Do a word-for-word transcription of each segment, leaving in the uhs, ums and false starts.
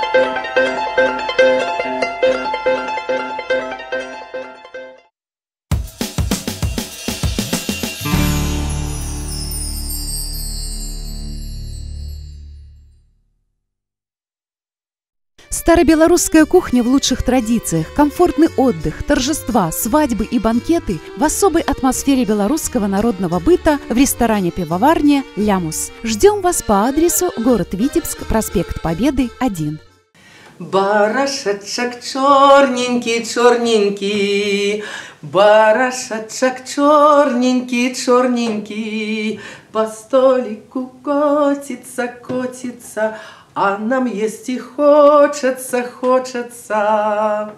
Старобелорусская кухня в лучших традициях, комфортный отдых, торжества, свадьбы и банкеты в особой атмосфере белорусского народного быта в ресторане-пивоварне «Лямус». Ждем вас по адресу город Витебск, проспект Победы, один. Барашечек черненький, черненький, барашечек черненький, черненький, по столику котится, котится, а нам есть и хочется, хочется.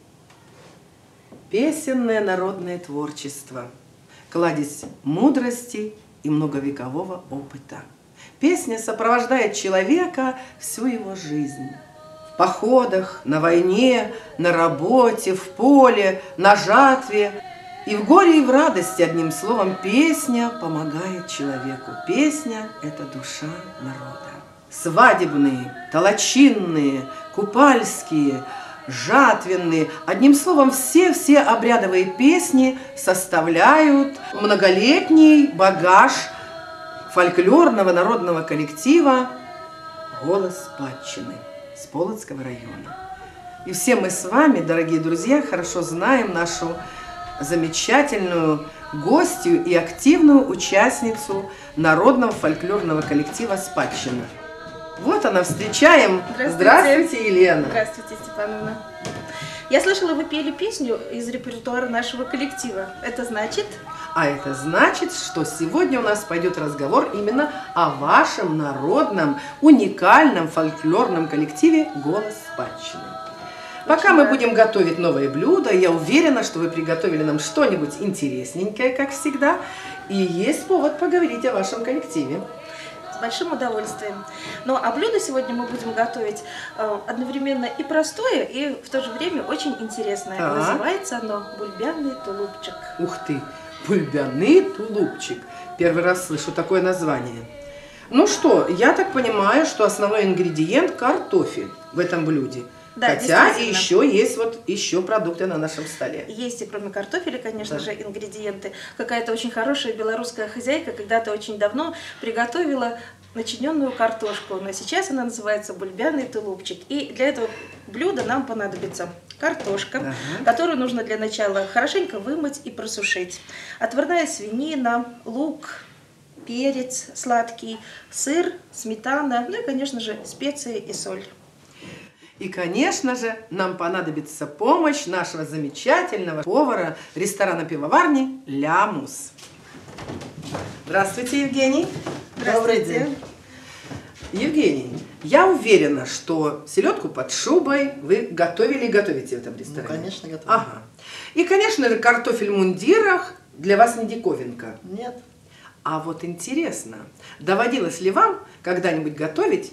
Песенное народное творчество, кладезь мудрости и многовекового опыта. Песня сопровождает человека всю его жизнь. В походах, на войне, на работе, в поле, на жатве. И в горе, и в радости, одним словом, песня помогает человеку. Песня – это душа народа. Свадебные, толочинные, купальские, жатвенные. Одним словом, все-все обрядовые песни составляют многолетний багаж фольклорного народного коллектива «Голос Спадщины» с Полоцкого района. И все мы с вами, дорогие друзья, хорошо знаем нашу замечательную гостью и активную участницу народного фольклорного коллектива «Спадщина». Вот она, встречаем. Здравствуйте. Здравствуйте, Елена. Здравствуйте, Степановна. Я слышала, вы пели песню из репертуара нашего коллектива. Это значит? А это значит, что сегодня у нас пойдет разговор именно о вашем народном, уникальном фольклорном коллективе «Голос Спадщины». Пока мы будем готовить новые блюда, я уверена, что вы приготовили нам что-нибудь интересненькое, как всегда, и есть повод поговорить о вашем коллективе. С большим удовольствием. Ну, а блюдо сегодня мы будем готовить э, одновременно и простое, и в то же время очень интересное. А? Называется оно «Бульбяный тулупчик». Ух ты! Бульбяный тулупчик. Первый раз слышу такое название. Ну что, я так понимаю, что основной ингредиент – картофель в этом блюде. Да, хотя и еще есть вот еще продукты на нашем столе. Есть и кроме картофеля, конечно да. же, ингредиенты. Какая-то очень хорошая белорусская хозяйка когда-то очень давно приготовила начиненную картошку, но сейчас она называется бульбяный тулупчик. И для этого блюда нам понадобится картошка, ага. которую нужно для начала хорошенько вымыть и просушить. Отварная свинина, лук, перец сладкий, сыр, сметана, ну и, конечно же, специи и соль. И, конечно же, нам понадобится помощь нашего замечательного повара ресторана-пивоварни «Лямус». Здравствуйте, Евгений. Здравствуйте. Добрый день. Евгений, я уверена, что селедку под шубой вы готовили и готовите в этом ресторане. Ну, конечно, готовим. Ага. И, конечно же, картофель в мундирах для вас не диковинка. Нет. А вот интересно, доводилось ли вам когда-нибудь готовить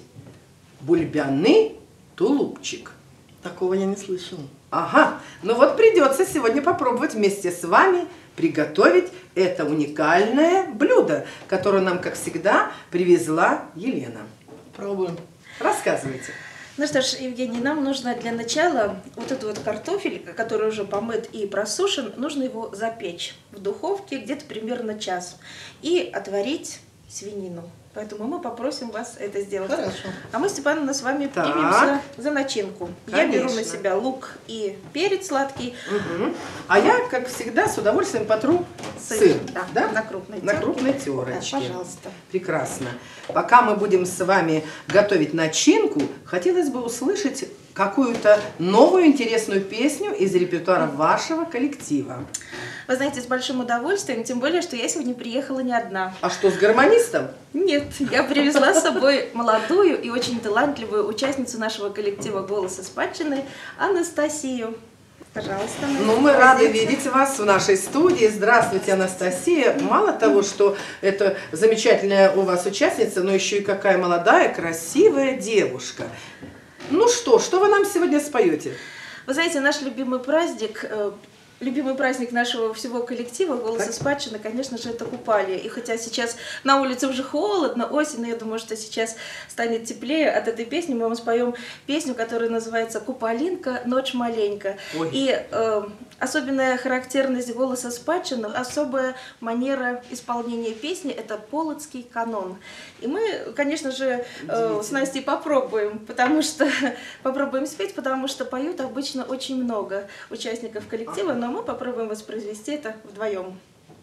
бульбяный тулупчик? Такого я не слышал. Ага, ну вот придется сегодня попробовать вместе с вами приготовить это уникальное блюдо, которое нам, как всегда, привезла Елена. Пробуем. Рассказывайте. Ну что ж, Евгений, нам нужно для начала вот этот вот картофель, который уже помыт и просушен, нужно его запечь в духовке где-то примерно час и отварить свинину. Поэтому мы попросим вас это сделать. Хорошо. А мы, Степановна, с вами так. примемся за начинку. Конечно. Я беру на себя лук и перец сладкий. Угу. А я, как всегда, с удовольствием потру сыр. сыр да, да? На крупной На терке. крупной терочке. Да, пожалуйста. Прекрасно. Пока мы будем с вами готовить начинку, хотелось бы услышать какую-то новую интересную песню из репертуара вашего коллектива. Вы знаете, с большим удовольствием, тем более, что я сегодня приехала не одна. А что, с гармонистом? Нет, я привезла с собой молодую и очень талантливую участницу нашего коллектива «Голоса Спадщины» Анастасию. Пожалуйста. Ну, мы рады видеть вас в нашей студии. Здравствуйте, Анастасия. Мало того, что это замечательная у вас участница, но еще и какая молодая, красивая девушка. Ну что, что вы нам сегодня споете? Вы знаете, наш любимый праздник любимый праздник нашего всего коллектива «Голос из Спадщины», конечно же, это купальня. И хотя сейчас на улице уже холодно, осень, но я думаю, что сейчас станет теплее от этой песни, мы вам споем песню, которая называется «Купалинка, ночь маленька». Ой. И э, особенная характерность «Голоса Спадщины», особая манера исполнения песни – это полоцкий канон. И мы, конечно же, э, с Настей попробуем, потому что попробуем спеть, потому что поют обычно очень много участников коллектива, но мы попробуем воспроизвести это вдвоем.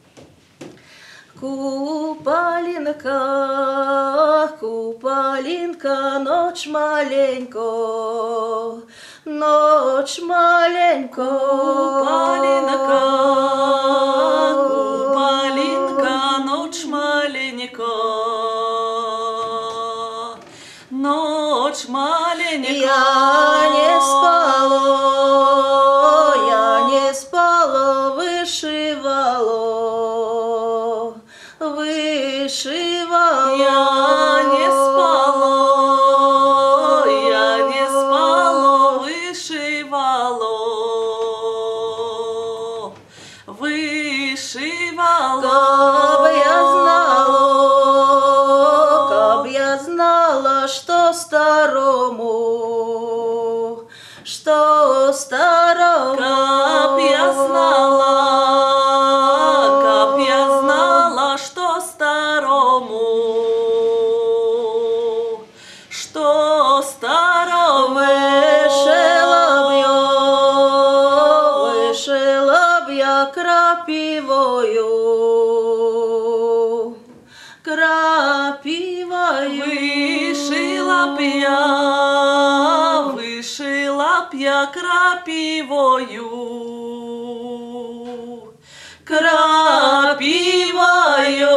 Купалинка, купалинка, ночь маленько, ночь маленько. Купалинка, купалинка, ночь маленько, ночь маленько. Я не спала, я не спала, вышивала, вышивала. Я не спала, я не спала, вышивала, вышивала. Каб я знала, каб я знала, что старому, что старому. Каб я знала, каб я знала, что старому, что старому. Вышила б я, вышила б я крапивою, крапивою. Вышила б я, вышила б я крапивою, крапивою.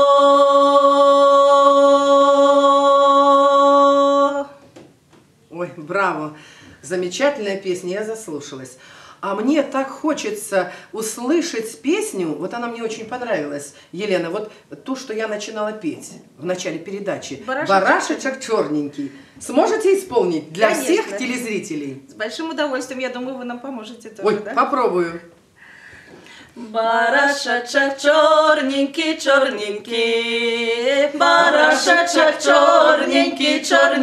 Ой, браво! Замечательная песня, я заслушалась. А мне так хочется услышать песню, вот она мне очень понравилась, Елена, вот ту, что я начинала петь в начале передачи. Барашечек, Барашечек черненький. Сможете исполнить для Конечно. всех телезрителей? С большим удовольствием, я думаю, вы нам поможете тоже, Ой, да? попробую. Барашечек черненький, черненький, барашечек черненький,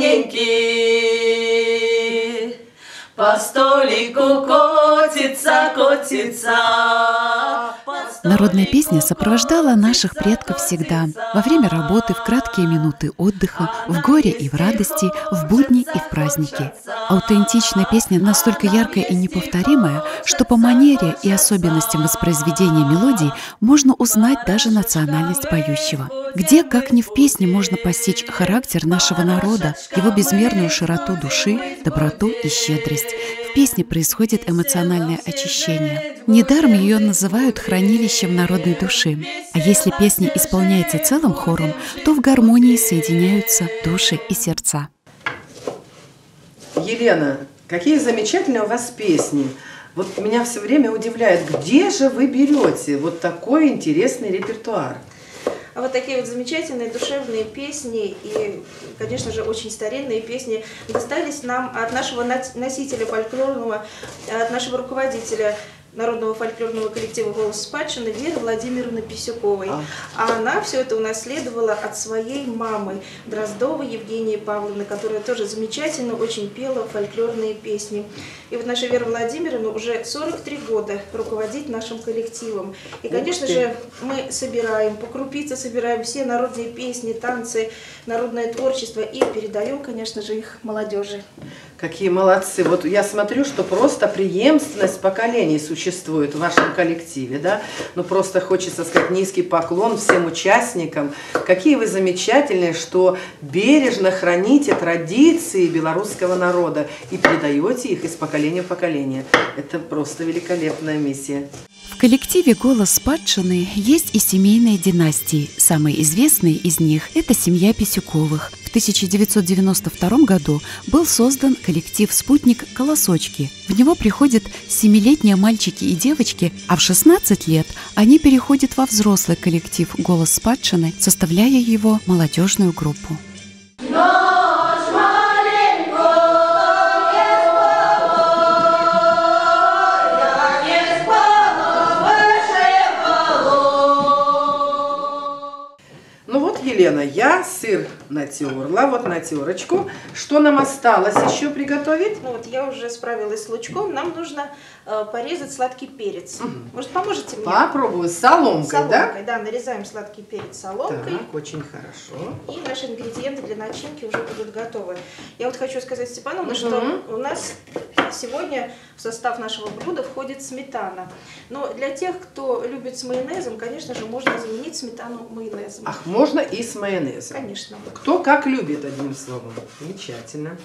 черненький, по столику котится, котится. Народная песня сопровождала наших предков всегда, во время работы, в краткие минуты отдыха, в горе и в радости, в будни и в праздники. Аутентичная песня настолько яркая и неповторимая, что по манере и особенностям воспроизведения мелодий можно узнать даже национальность поющего. Где, как ни в песне, можно постичь характер нашего народа, его безмерную широту души, доброту и щедрость. В песне происходит эмоциональное очищение. Недаром ее называют хранилищем народной души. А если песня исполняется целым хором, то в гармонии соединяются души и сердца. Елена, какие замечательные у вас песни. Вот меня все время удивляет, где же вы берете вот такой интересный репертуар? А вот такие вот замечательные душевные песни и, конечно же, очень старинные песни достались нам от нашего носителя фольклорного, от нашего руководителя народного фольклорного коллектива «Голос Спадщины» Веры Владимировны Писюковой. А. а она все это унаследовала от своей мамы Дроздовой Евгении Павловны, которая тоже замечательно очень пела фольклорные песни. И вот наша Вера Владимировна уже сорок три года руководит нашим коллективом. И, конечно же, мы собираем, по крупице собираем все народные песни, танцы, народное творчество и передаем, конечно же, их молодежи. Какие молодцы. Вот я смотрю, что просто преемственность поколений существует в вашем коллективе, да? Ну, просто хочется сказать низкий поклон всем участникам. Какие вы замечательные, что бережно храните традиции белорусского народа и передаете их из поколения в поколение. Это просто великолепная миссия. В коллективе «Голос Спадщины» есть и семейные династии. Самые известные из них – это семья Писюковых. В тысяча девятьсот девяносто втором году был создан коллектив «Спутник Колосочки». В него приходят семилетние мальчики и девочки, а в шестнадцать лет они переходят во взрослый коллектив «Голос Спадщины», составляя его молодежную группу. Ночь Елена, я сыр натерла, вот на терочку. Что нам осталось еще приготовить? Ну вот я уже справилась с лучком. Нам нужно э, порезать сладкий перец. Угу. Может, поможете мне? Попробую. С соломкой, соломкой, да? да? нарезаем сладкий перец соломкой. Так, очень хорошо. И наши ингредиенты для начинки уже будут готовы. Я вот хочу сказать Степановне, угу. что у нас сегодня в состав нашего блюда входит сметана. Но для тех, кто любит с майонезом, конечно же, можно заменить сметану майонезом. Ах, можно и с майонезом? Конечно. Кто как любит, одним словом. Замечательно.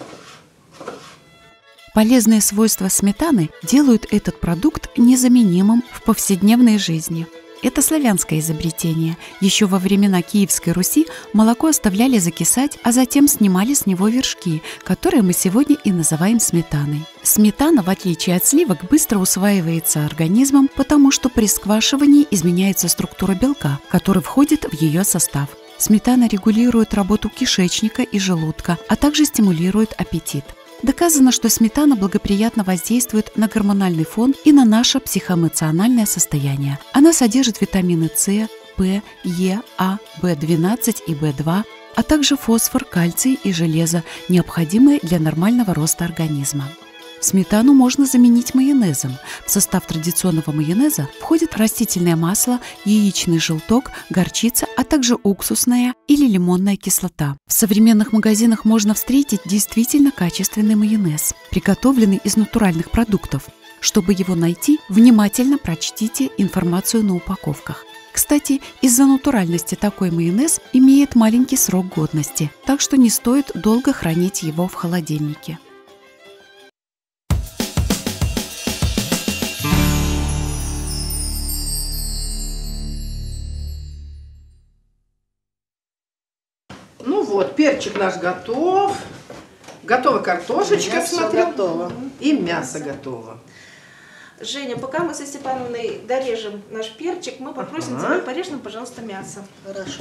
Полезные свойства сметаны делают этот продукт незаменимым в повседневной жизни. Это славянское изобретение. Еще во времена Киевской Руси молоко оставляли закисать, а затем снимали с него вершки, которые мы сегодня и называем сметаной. Сметана, в отличие от сливок, быстро усваивается организмом, потому что при сквашивании изменяется структура белка, который входит в ее состав. Сметана регулирует работу кишечника и желудка, а также стимулирует аппетит. Доказано, что сметана благоприятно воздействует на гормональный фон и на наше психоэмоциональное состояние. Она содержит витамины С, П, Е, А, В двенадцать и В два, а также фосфор, кальций и железо, необходимые для нормального роста организма. Сметану можно заменить майонезом. В состав традиционного майонеза входит растительное масло, яичный желток, горчица, а также уксусная или лимонная кислота. В современных магазинах можно встретить действительно качественный майонез, приготовленный из натуральных продуктов. Чтобы его найти, внимательно прочтите информацию на упаковках. Кстати, из-за натуральности такой майонез имеет маленький срок годности, так что не стоит долго хранить его в холодильнике. Ну вот, перчик наш готов. Готова картошечка, Мясо смотрю. готово. И мясо готово. Женя, пока мы со Степановной дорежем наш перчик, мы попросим Ага. тебя порежь нам, пожалуйста, мясо. Хорошо.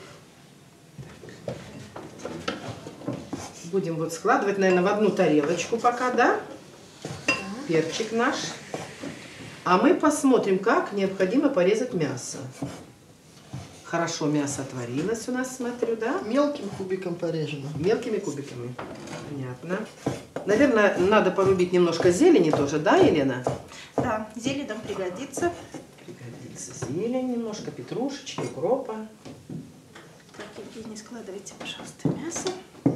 Будем вот складывать, наверное, в одну тарелочку пока, да? Да. Перчик наш. А мы посмотрим, как необходимо порезать мясо. Хорошо, мясо отварилось у нас, смотрю, да? Мелким кубиком порежем. Мелкими кубиками. Понятно. Наверное, надо порубить немножко зелени тоже, да, Елена? Да, зелень нам пригодится. Пригодится зелень немножко, петрушечки, укропа. Так, Евгений, складывайте, пожалуйста, мясо.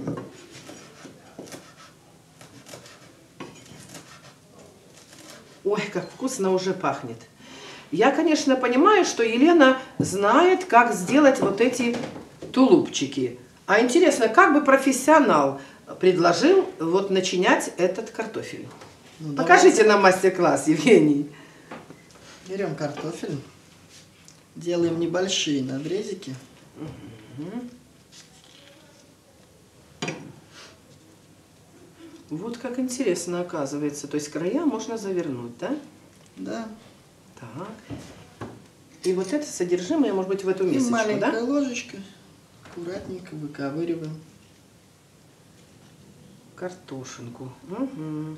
Ой, как вкусно уже пахнет. Я, конечно, понимаю, что Елена знает, как сделать вот эти тулупчики. А интересно, как бы профессионал предложил вот начинять этот картофель? Ну, Покажите нам мастер-класс, Евгений. Берем картофель, делаем небольшие надрезики. Угу. Вот как интересно оказывается. То есть края можно завернуть, да? Да. Так. И вот это содержимое, может быть, в эту И мисочку, маленькая да? ложечка. Аккуратненько выковыриваем. Картошинку. Угу.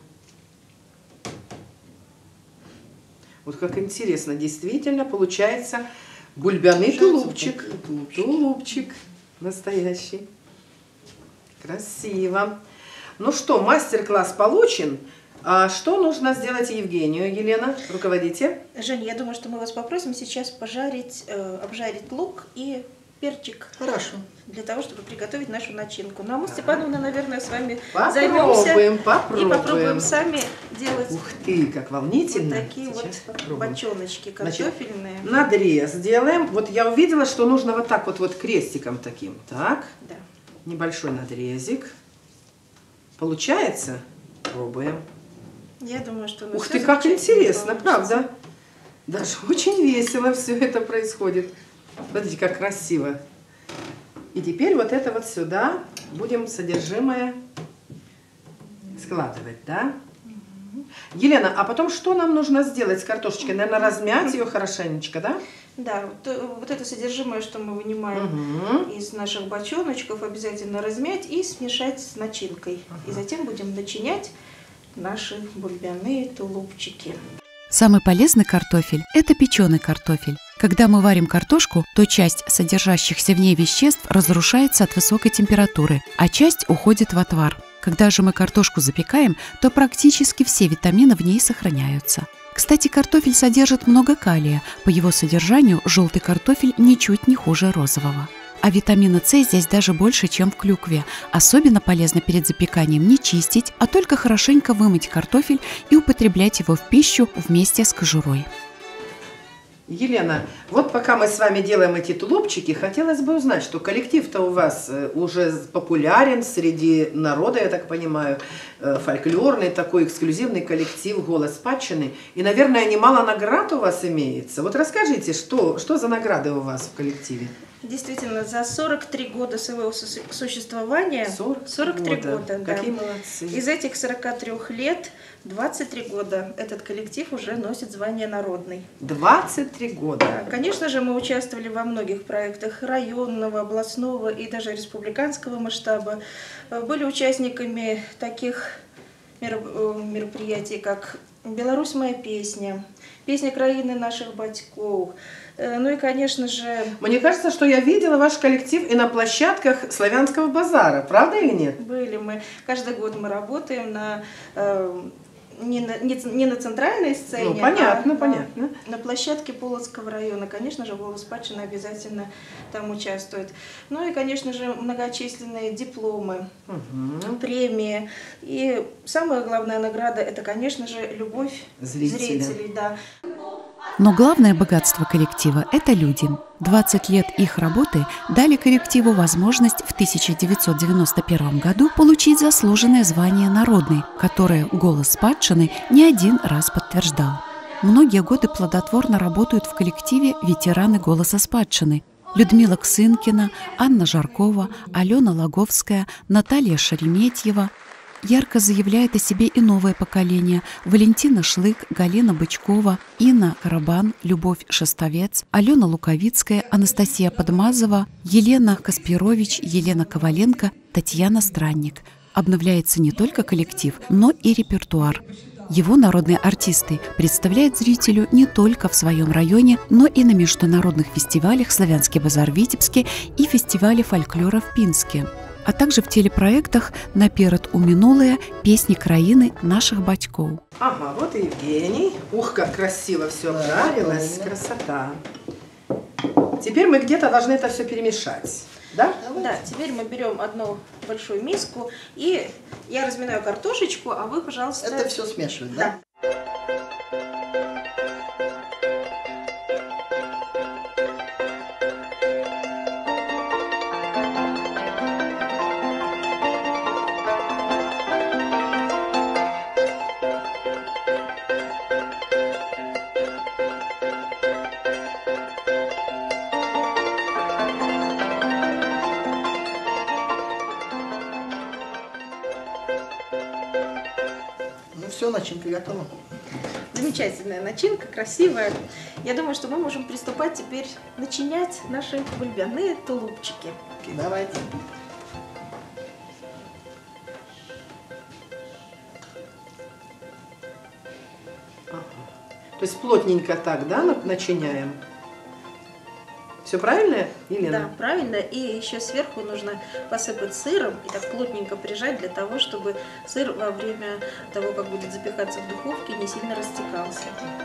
Вот как интересно, действительно получается бульбяный тулупчик. Вот тулупчик. Тулупчик настоящий. Красиво. Ну что, мастер-класс получен. А что нужно сделать Евгению, Елена? Руководите. Женя, я думаю, что мы вас попросим сейчас пожарить, э, обжарить лук и перчик. Хорошо. Для того, чтобы приготовить нашу начинку. Ну а мы, Степановна, наверное, с вами Попробуем, займемся попробуем. и попробуем сами делать Ух ты, как волнительно. вот такие Сейчас вот попробуем. бочоночки Значит, картофельные. надрез делаем. Вот я увидела, что нужно вот так вот, вот крестиком таким. Так, Да. небольшой надрезик. Получается? Пробуем. Я думаю, что у нас Ух всё ты, как замечательно интересно, получится. правда? Даже очень весело все это происходит. Смотрите, как красиво. И теперь вот это вот сюда будем содержимое складывать, да? Елена, а потом что нам нужно сделать с картошечкой? Наверное, размять ее хорошенечко, да? Да, вот, вот это содержимое, что мы вынимаем Угу. из наших бочоночков, обязательно размять и смешать с начинкой. Ага. И затем будем начинять наши бульбяные тулупчики. Самый полезный картофель – это печеный картофель. Когда мы варим картошку, то часть содержащихся в ней веществ разрушается от высокой температуры, а часть уходит в отвар. Когда же мы картошку запекаем, то практически все витамины в ней сохраняются. Кстати, картофель содержит много калия. По его содержанию желтый картофель ничуть не хуже розового. А витамина С здесь даже больше, чем в клюкве. Особенно полезно перед запеканием не чистить, а только хорошенько вымыть картофель и употреблять его в пищу вместе с кожурой. Елена, вот пока мы с вами делаем эти тулупчики, хотелось бы узнать, что коллектив-то у вас уже популярен среди народа, я так понимаю, фольклорный такой эксклюзивный коллектив «Голос Спадщины». И, наверное, немало наград у вас имеется. Вот расскажите, что, что за награды у вас в коллективе? Действительно, за сорок три года своего существования, сорок три года, да. Какие молодцы. Из этих сорока трёх лет двадцать три года этот коллектив уже носит звание народный. двадцать три года. Да, конечно же, мы участвовали во многих проектах районного, областного и даже республиканского масштаба. Были участниками таких мероприятий, как «Беларусь моя песня», «Песня краины наших батьков». Ну и, конечно же... Мне кажется, что я видела ваш коллектив и на площадках Славянского базара. Правда или нет? Были мы. Каждый год мы работаем на... Э, не, на не, не на центральной сцене, ну, понятно, а понятно. На, на площадке Полоцкого района. Конечно же, «Голос Спадщины» обязательно там участвует. Ну и, конечно же, многочисленные дипломы, угу. премии. И самая главная награда – это, конечно же, любовь Зрителя. зрителей. Да. Но главное богатство коллектива – это люди. двадцать лет их работы дали коллективу возможность в тысяча девятьсот девяносто первом году получить заслуженное звание «Народный», которое «Голос Спадщины» не один раз подтверждал. Многие годы плодотворно работают в коллективе ветераны «Голоса Спадщины». Людмила Ксынкина, Анна Жаркова, Алена Логовская, Наталья Шереметьева. Ярко заявляет о себе и новое поколение: Валентина Шлык, Галина Бычкова, Инна Карабан, Любовь Шестовец, Алена Луковицкая, Анастасия Подмазова, Елена Каспирович, Елена Коваленко, Татьяна Странник. Обновляется не только коллектив, но и репертуар. Его народные артисты представляют зрителю не только в своем районе, но и на международных фестивалях «Славянский базар» в Витебске и фестивале фольклора в Пинске, а также в телепроектах «Наперед у минулые», «Песни краины наших батьков». Ага, вот и Евгений. Ух, как красиво все обжарилось. Да, красота. Теперь мы где-то должны это все перемешать. Да? Да, теперь мы берем одну большую миску, и я разминаю картошечку, а вы, пожалуйста... Это все смешивать, да? Да. Все, начинка готова. Замечательная начинка, красивая. Я думаю, что мы можем приступать теперь начинять наши бульбяные тулупчики. Давайте. Ага. То есть плотненько так, да, начиняем? Все правильно, Елена? Да, правильно. И еще сверху нужно посыпать сыром и так плотненько прижать для того, чтобы сыр во время того, как будет запекаться в духовке, не сильно растекался.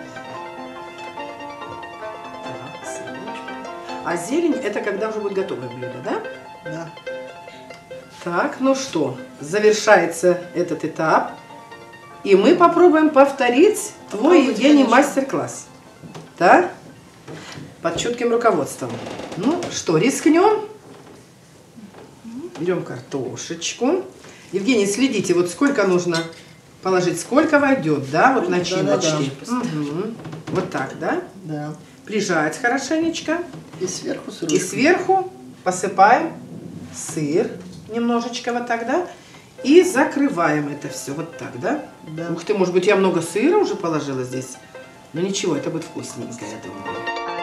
А зелень – это когда уже будет готовое блюдо, да? Да. Так, ну что, завершается этот этап. И мы попробуем повторить твой, Евгений, мастер-класс. Да? Под чутким руководством. Ну что, рискнем? Берем картошечку. Евгений, следите, вот сколько нужно положить, сколько войдет, да, вот начиночки. Да, да, да. Угу. Вот так, да? Да. Прижать хорошенечко. И сверху сыр. И сверху посыпаем сыр немножечко вот так, да? И закрываем это все вот так, да? Да. Ух ты, может быть, я много сыра уже положила здесь. Но ничего, это будет вкусненько, я думаю.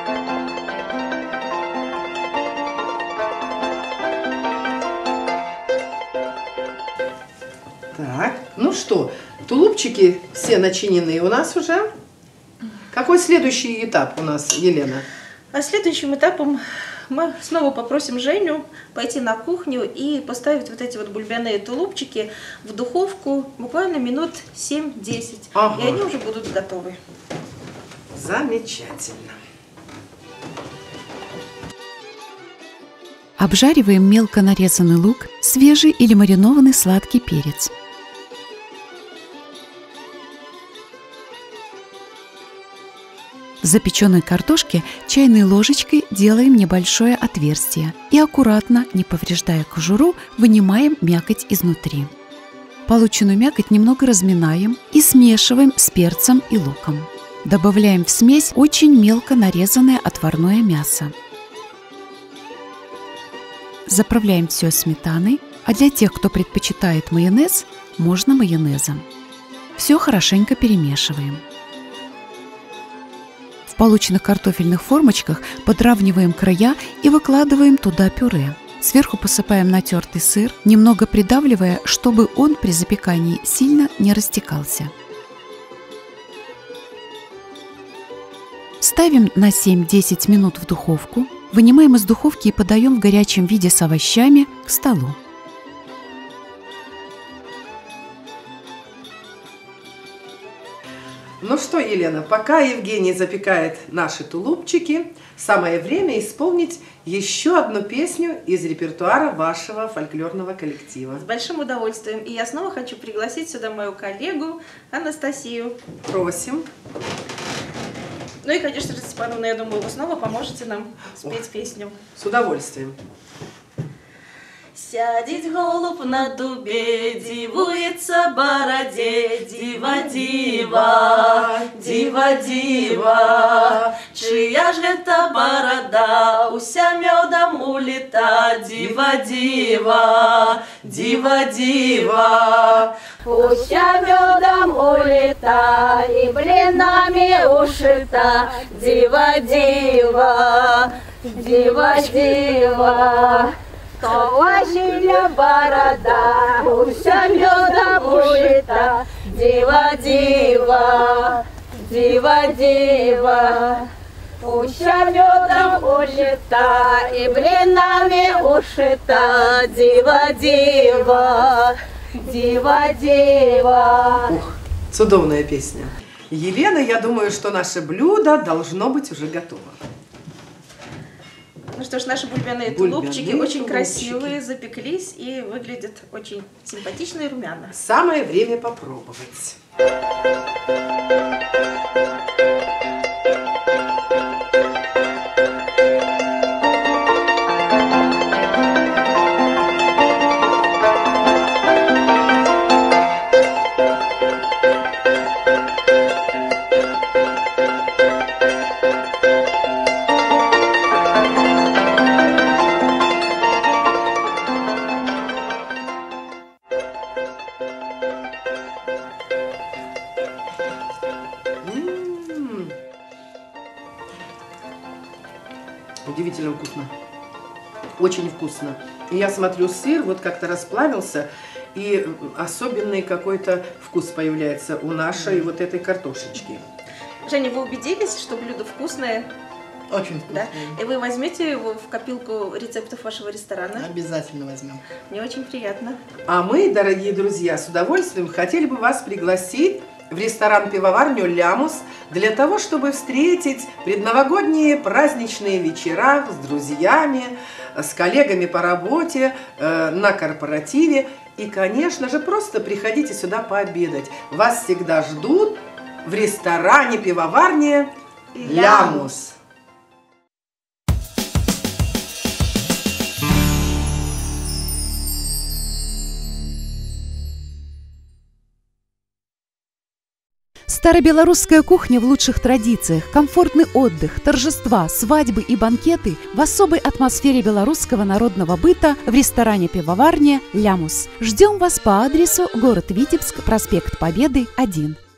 Так, ну что, тулупчики все начинены у нас уже. Какой следующий этап у нас, Елена? А следующим этапом мы снова попросим Женю пойти на кухню и поставить вот эти вот бульбяные тулупчики в духовку буквально минут семь-десять. Ага. И они уже будут готовы. Замечательно. Обжариваем мелко нарезанный лук, свежий или маринованный сладкий перец. В запеченной картошке чайной ложечкой делаем небольшое отверстие и аккуратно, не повреждая кожуру, вынимаем мякоть изнутри. Полученную мякоть немного разминаем и смешиваем с перцем и луком. Добавляем в смесь очень мелко нарезанное отварное мясо. Заправляем все сметаной, а для тех, кто предпочитает майонез, можно майонезом. Все хорошенько перемешиваем. В полученных картофельных формочках подравниваем края и выкладываем туда пюре. Сверху посыпаем натертый сыр, немного придавливая, чтобы он при запекании сильно не растекался. Ставим на семь-десять минут в духовку, вынимаем из духовки и подаем в горячем виде с овощами к столу. Ну что, Елена, пока Евгений запекает наши тулупчики, самое время исполнить еще одну песню из репертуара вашего фольклорного коллектива. С большим удовольствием. И я снова хочу пригласить сюда мою коллегу Анастасию. Просим. Ну и, конечно же, Степановна, я думаю, вы снова поможете нам спеть О, песню. С удовольствием. Сядет голубь на дубе, дивуется бороде, дива, дива, дива, дива. Чия ж это борода, уся медом улета, дива, дива, дива, дива. Уся медом улета и блинами ушита, дива, дива, дива, дива. Ваша борода, уся медом ушита, дива, дива, дива, дива. Уся медом ушита и блинами ушита, дива, дива, дива, дива. Ух, чудовная песня. Елена, я думаю, что наше блюдо должно быть уже готово. Ну что ж, наши бульбяные, бульбяные тулупчики очень тулупчики. красивые, запеклись и выглядят очень симпатично и румяно. Самое время попробовать. Удивительно вкусно. Очень вкусно. И я смотрю, сыр вот как-то расплавился, и особенный какой-то вкус появляется у нашей вот этой картошечки. Женя, вы убедились, что блюдо вкусное? Очень вкусно. Да? И вы возьмете его в копилку рецептов вашего ресторана? Обязательно возьмем. Мне очень приятно. А мы, дорогие друзья, с удовольствием хотели бы вас пригласить в ресторан-пивоварню «Лямус» для того, чтобы встретить предновогодние праздничные вечера с друзьями, с коллегами по работе, э, на корпоративе. И, конечно же, просто приходите сюда пообедать. Вас всегда ждут в ресторане-пивоварне «Лямус». Старобелорусская кухня в лучших традициях, комфортный отдых, торжества, свадьбы и банкеты в особой атмосфере белорусского народного быта в ресторане-пивоварне «Лямус». Ждем вас по адресу город Витебск, проспект Победы, один.